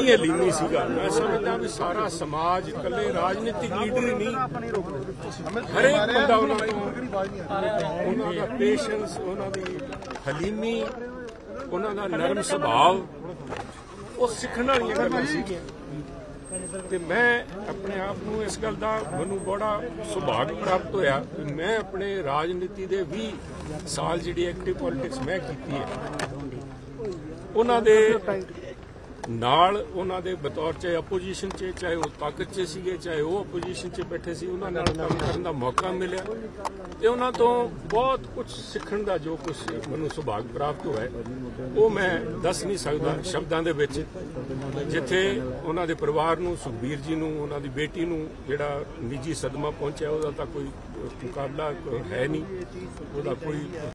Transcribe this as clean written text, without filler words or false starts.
ਹੀ ਹਲੀਮੀ ਸੀਗਾ। ਮੈਂ ਸਮਝਦਾ ਵੀ ਸਾਰਾ ਸਮਾਜ, ਇਕੱਲੇ ਰਾਜਨੀਤਿਕ ਲੀਡਰ ਹੀ ਨਹੀਂ, ਹਰੇਕ ਬੰਦਾ ਉਹਨਾਂ ਦਾ ਪੇਸ਼ੈਂਸ, ਉਹਨਾਂ ਦੀ ਹਲੀਮੀ, ਉਹਨਾਂ ਦਾ ਨਰਮ ਸੁਭਾਅ, ਉਹ ਸਿੱਖਣ ਵਾਲੀਆਂ ਗੱਲਾਂ ਸੀਗੀਆਂ। ਤੇ ਮੈਂ ਆਪਣੇ ਆਪ ਨੂੰ ਇਸ ਗੱਲ ਦਾ ਮੈਨੂੰ ਬੜਾ ਸੁਭਾਗ ਪ੍ਰਾਪਤ ਹੋਇਆ ਕਿ ਮੈਂ ਆਪਣੇ ਰਾਜਨੀਤੀ ਦੇ 20 ਸਾਲ ਜਿਹੜੀ ਐਕਟਿਵ ਪੋਲਿਟਿਕਸ ਮੈਂ ਕੀਤੀ ਹੈ, ਉਹਨਾਂ ਦੇ ਨਾਲ, ਉਹਨਾਂ ਦੇ ਬਤੌਰ ਚਾਹੇ ਆਪੋਜੀਸ਼ਨ 'ਚ, ਚਾਹੇ ਉਹ ਤਾਕਤ 'ਚ ਸੀਗੇ, ਚਾਹੇ ਉਹ ਆਪੋਜੀਸ਼ਨ 'ਚ ਬੈਠੇ ਸੀ, ਉਹਨਾਂ ਨਾਲ ਕੰਮ ਕਰਨ ਦਾ ਮੌਕਾ ਮਿਲਿਆ ਤੇ ਉਹਨਾਂ ਤੋਂ ਬਹੁਤ ਕੁਝ ਸਿੱਖਣ ਦਾ ਜੋ ਕੁਝ ਮੈਨੂੰ ਸੁਭਾਗ ਪ੍ਰਾਪਤ ਹੋਇਆ ਉਹ ਮੈਂ ਦੱਸ ਨਹੀਂ ਸਕਦਾ ਸ਼ਬਦਾਂ ਦੇ ਵਿੱਚ। ਜਿੱਥੇ ਉਹਨਾਂ ਦੇ ਪਰਿਵਾਰ ਨੂੰ, ਸੁਖਬੀਰ ਜੀ ਨੂੰ, ਉਹਨਾਂ ਦੀ ਬੇਟੀ ਨੂੰ ਜਿਹੜਾ ਨਿੱਜੀ ਸਦਮਾ ਪਹੁੰਚਿਆ, ਉਹਦਾ ਤਾਂ ਕੋਈ ਮੁਕਾਬਲਾ ਹੈ ਨਹੀਂ, ਉਹਦਾ ਕੋਈ